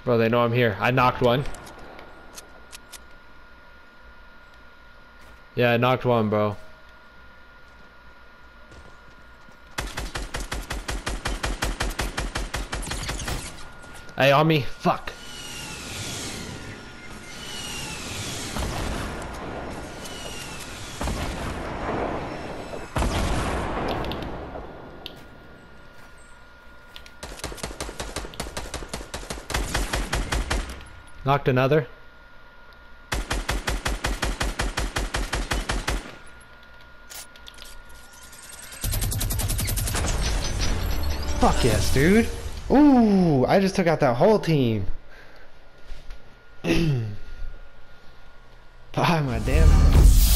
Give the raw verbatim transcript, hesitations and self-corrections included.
Bro, they know I'm here. I knocked one. Yeah, I knocked one, bro. Hey, on me. Fuck. Knocked another. Fuck yes, dude. Ooh, I just took out that whole team. Bye, my damn.